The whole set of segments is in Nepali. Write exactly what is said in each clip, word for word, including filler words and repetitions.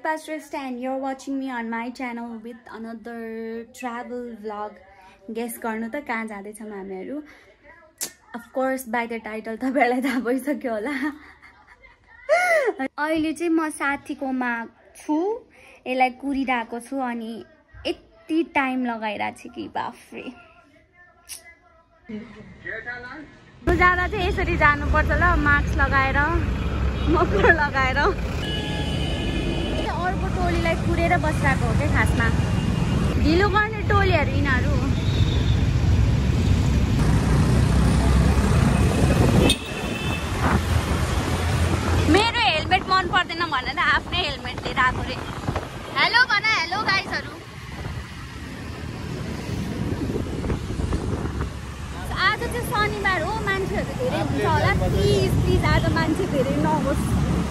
Deepa Shrestha and you're watching me on my channel with another travel vlog. Guess गर्नु त कहाँ जाँदै छौं हामीहरु. Of course by the title तपाईहरुलाई थाहा भइसक्यो होला. अहिले चाहिँ म साथीकोमा छु. यसलाई कुरिरहेको छु अनि यति टाइम लगाइरहेको छु कि बाफरे. म जाँदा चाहिँ यसरी जानु पर्छ ल, मास्क लगाएर, मफलर लगाएर. अर्को टोलीलाई कुरेर बसिरहेको हो के खासमा. ढिलो गर्ने टोलीहरु यिनीहरु. मेरो हेलमेट मन पर्दैन भनेर आफ्नै हेलमेट लिएर आएको रे. हेलो भन, हेलो गाइजहरु. आज चाहिँ शनिबार हो, मान्छेहरु धेरै हुन्छ होला. प्लिज प्लिज आज मान्छे धेरै नहोस्.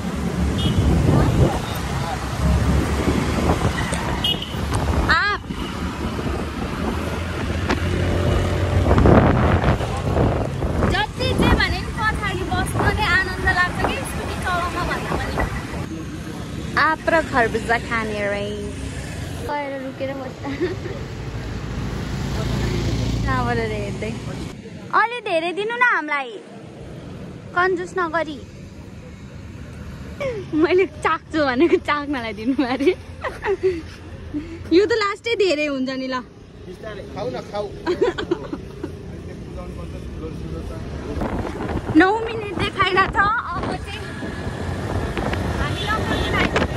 जति जे भने नि पछाडि बस्नु नै आनन्द लाग्छ कि स्कुटी चलाउन भन्दा पनि. आप्रा खरबुजा खाने रे. गएर रुकेर बस्दा. यहाँबाट हेर्दै. अलि धेरै दिनु न हामीलाई. कन्जुस नगरी. मैले चाख्छु भनेको चाख्नलाई दिनु अरे. यो त लास्टै धेरै हुन्छ नि ल. खाऊ न खाऊ. नौ मिनेट देखाइरा छ. अब चाहिँ हामी लग्न आइपुग्यौँ.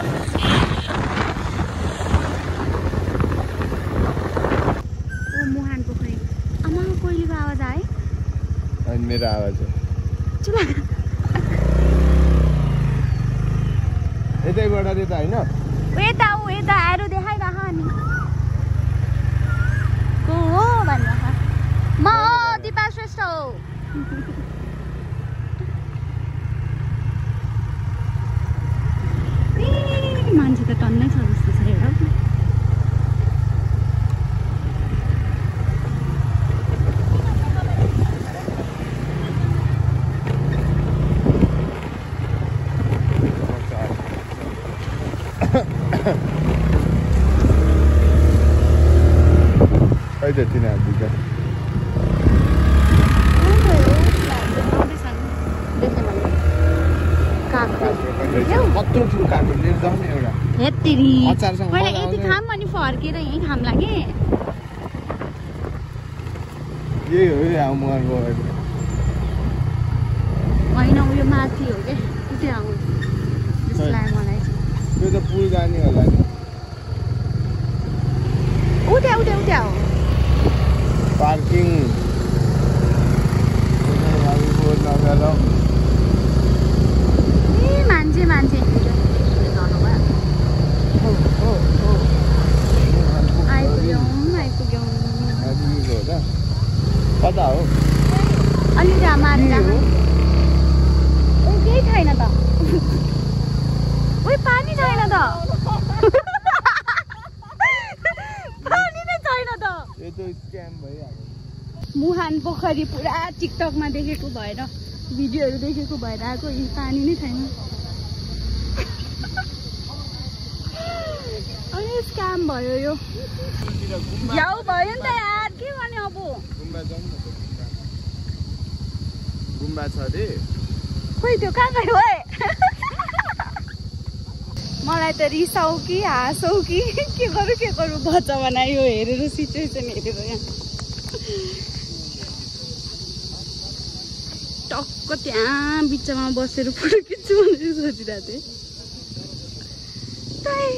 ओ मुहान पोखरी. आमा कोइलीको आवाज आयो. अनि मेरो आवाज हो. चुला. यतैबाट त्यता हैन. यता उ यता एरो देखाइरह नि. को हो भन्नु. म हो दिपा श्रेष्ठ हो. मान्छे त टन्नै छ जस्तो छ हेर. Ay, de tiene algo. कत्रो ठुलो काट्यो लिएर जाऊ न एउटा. हेत्तेरी. अचारसँग मैले यति खाम अनि फर्केर यही खाम लागे. यही हो या मुहानको. होइन उयो माथि हो के. उतै आउ. त्यसलाई मलाई. त्यो त पुल जाने होला नि. उतै उतै उतै हो. पार्किङ. हामी बोल नगरौ. मान्छे मान्छे आइपुग्यौँ आइपुग्यौँ. कता हो? अलि जहाँ मारेर केही छैन त. उयो पानी छैन त. पानी नै छैन त. यो त स्क्याम भइहाल्यो. मुहान पोखरी पुरा टिकटकमा देखेको भएर, भिडियोहरू देखेको भएर आएको. यी पानी नै छैन. अनि स्क्याम भयो यो. झ्याउ भयो नि त यार. के गर्ने अब. गुम्बा जाउँ न त. गुम्बा छ रे. खोइ त्यो कहाँ गयो ओए. मलाई त रिसाउ कि हाँसौ कि के गरौँ के गरौँ भन्छ भने यो हेरेर सिचुएसन हेरेर यहाँ टक्क त्यहाँ बिचमा बसेर फोटो खिच्छु भनेर सोचिरहेको थिएँ.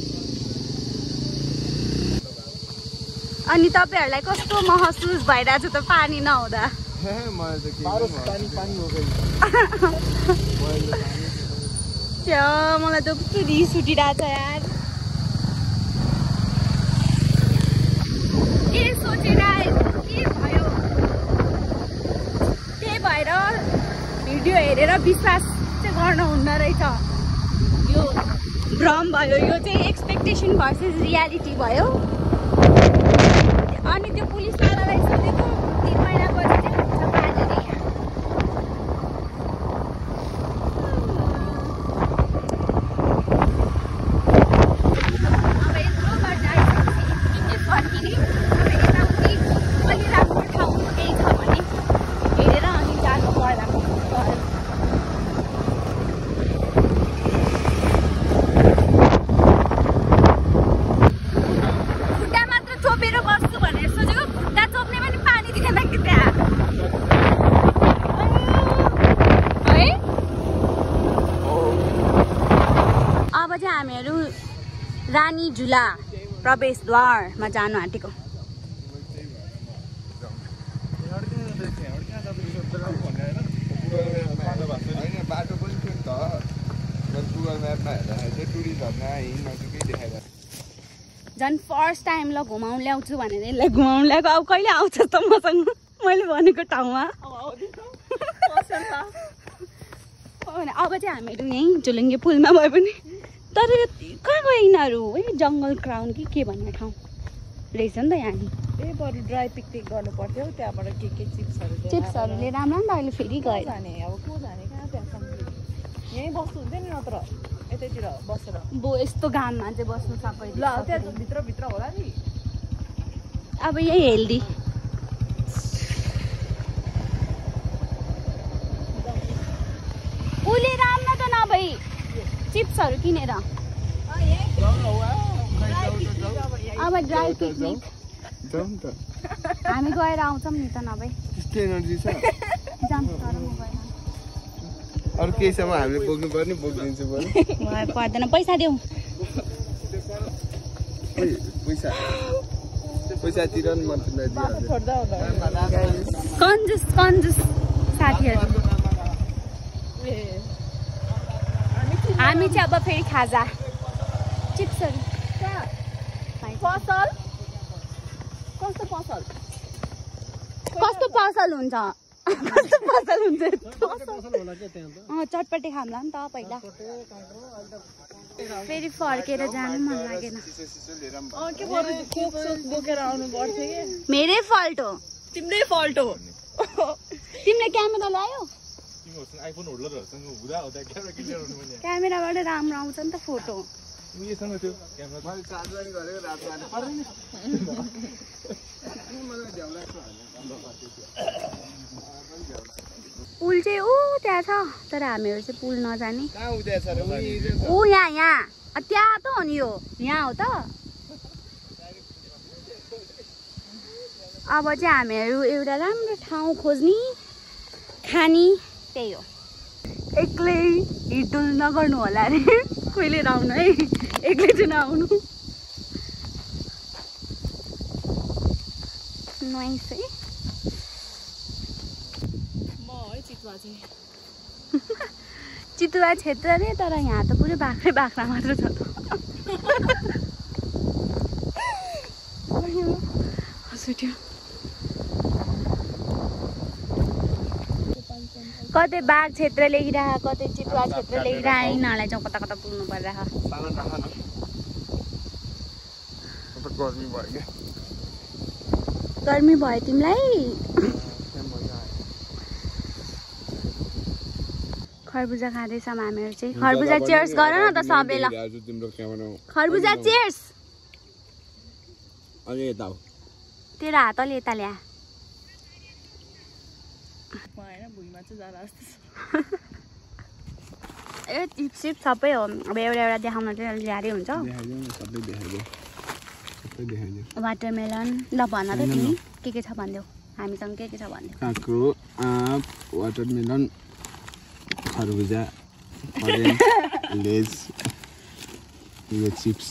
अनि तपाईहरुलाई कस्तो महसुस भइरहेछ त पानी नहुँदा? मलाई त के पानी पानी हो गयो. क्या मलाई त कस्तो रिस उठिरहेछ यार. के सोचेर के भयो त्यही भएर भिडियो हेरेर विश्वास चाहिँ गर्न हुँदो रहेछ. यो भ्रम भयो. यो चाहिँ एक्सपेक्टेसन भर्सेस रियालिटी भयो. अनि त्यो पुलिस वालालाई सोधेको तीन महिना पछि चाहिँ हुन्छ पानी रे. रानी झुला प्रवेशद्वारमा जानु आँटेको। बाटो पनि थियो नि त गुगल म्यापमा हेर्दाखेरि टुरिस्टहरूमा हिँड्न देखाएर झन् फर्स्ट टाइम ल घुमाउनु ल्याउँछु भनेर यसलाई घुमाउनु ल्याएको। अब कहिले आउँछ त मसँग मैले भनेको ठाउँमा। अब चाहिँ हामीहरू यहीँ झुलुङ्गे पुलमा भए पनि तर कहाँ गयो यिनीहरू है जङ्गल क्राउन कि के भन्ने ठाउँ रहेछ नि त यहाँ ए बरु ड्राई पिकनिक गर्नु पर्थ्यो त्यहाँबाट के के चिप्सहरू चिप्सहरूले राम्रो नि त अहिले फेरि गयो जाने अब को जाने कहाँ त्यहाँसम्म यहीँ बस्नु हुन्थ्यो नि नत्र यतैतिर बसेर बो यस्तो घाममा चाहिँ बस्नु सबै ल त्यहाँ भित्रभित्र होला नि अब यही हेल्दी उसले राम्रो त नभई चिप्सहरू किनेर अब ड्राई पिकनिक हामी गएर आउँछौँ नि त नभए त्यस्तो एनर्जी छ जाम तर म गएर अरू केहीसम्म हामीले बोक्नु पर्ने बोकिदिन्छु बरु पर्दैन पैसा देऊ पैसा पैसा तिरन म कन्जुस कन्जुस साथीहरू हामी चाहिँ अब फेरि खाजा चिप्सहरू पसल कस्तो पसल कस्तो पसल हुन्छ कस्तो पसल हुन्छ चटपटे खाम्ला नि त पहिला फेरि फर्केर जानु मन लागेन के बरु कोक सोक बोकेर आउनु पर्थ्यो कि मेरै फल्ट हो तिम्रै फल्ट हो तिमीले क्यामेरा ल्यायो क्यामेराबाट राम्रो आउँछ नि त फोटो पुल चाहिँ ऊ त्यहाँ छ तर हामीहरू चाहिँ पुल नजाने ऊ यहाँ यहाँ त्यहाँ त हो नि यो यहाँ हो त अब चाहिँ हामीहरू एउटा राम्रो ठाउँ खोज्ने खानी त्यही हो एक्लै हिडुल नगर्नु होला अरे कहिले नआउनु है एक्लै चाहिँ नआउनु नाइस है म है चितुवा चाहिँ चितुवा क्षेत्र रे तर यहाँ त पुरै बाख्रै बाख्रा मात्र छ त हँसुट्यो कतै बाघ क्षेत्र लेखिरह कतै चितुवा क्षेत्र लेखिरह यिनीहरूलाई चाहिँ कता कता पुग्नु परिरह गर्मी भयो तिमीलाई खरबुजा खाँदैछौँ हामीहरू चाहिँ खरबुजा चियर्स गर न त सबैलाई खरबुजा चियर्स तेरो हात अलि यता ल्या ए चिप सिप सबै हो अब एउटा एउटा देखाउन चाहिँ अलि ज्यादै हुन्छ वाटरमेलन ल भन त तिमी के के छ भनिदेऊ हामीसँग के के छ भनिदेऊ काँक्रो आँप वाटरमेलन खरबुजा लेज यो चिप्स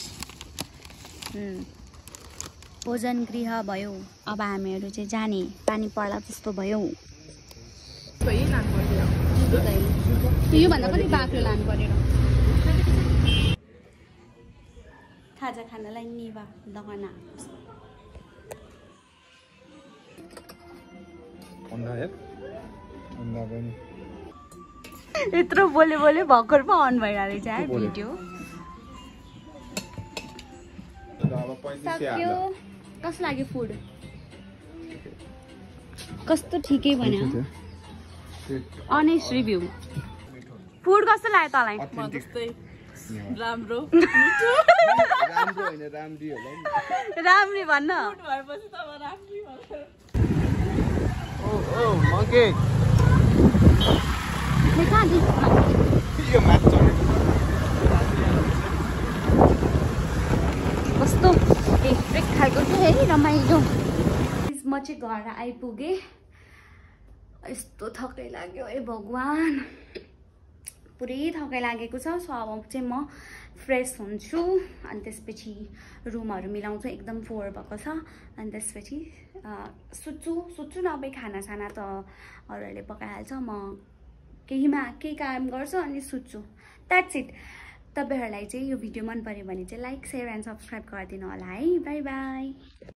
भोजन गृह भयो अब हामीहरू चाहिँ जाने पानी पर्ला जस्तो भयो योभन्दा पनि बाक्लो लानु पर्यो खाजा खानलाई निभा लगना यत्रो बोले बोले भर्खर पो अन भइरहेको रहेछ है भिडियो सक्यो कस्तो लाग्यो फुड कस्तो ठिकै भन्यो अनेस्ट रिभ्यू फुड कस्तो लाग्यो तँलाई राम्रो राम्रो हैन राम्री होला नि राम्री भन्न भएपछि त राम्री होला ओ ओ मके म कहाँ दि यो माछ चढे कस्तो एक खालको थियो है रमाइलो म चाहिँ घर आइपुगेँ यस्तो थकै लाग्यो ए भगवान पुरै थकाइ लागेको छ। सो अब चाहिँ म फ्रेस हुन्छु अनि त्यसपछि रुमहरू मिलाउँछु। एकदम फोहोर भएको छ अनि त्यसपछि सुत्छु सुत्छु नभए खानासाना त अरूहरूले पकाइहाल्छ। म केहीमा केही काम गर्छु अनि सुत्छु। That's it. तपाईँहरूलाई चाहिँ यो भिडियो मन पर्यो भने चाहिँ लाइक सेयर एन्ड सब्सक्राइब गरिदिनु होला है। Bye by.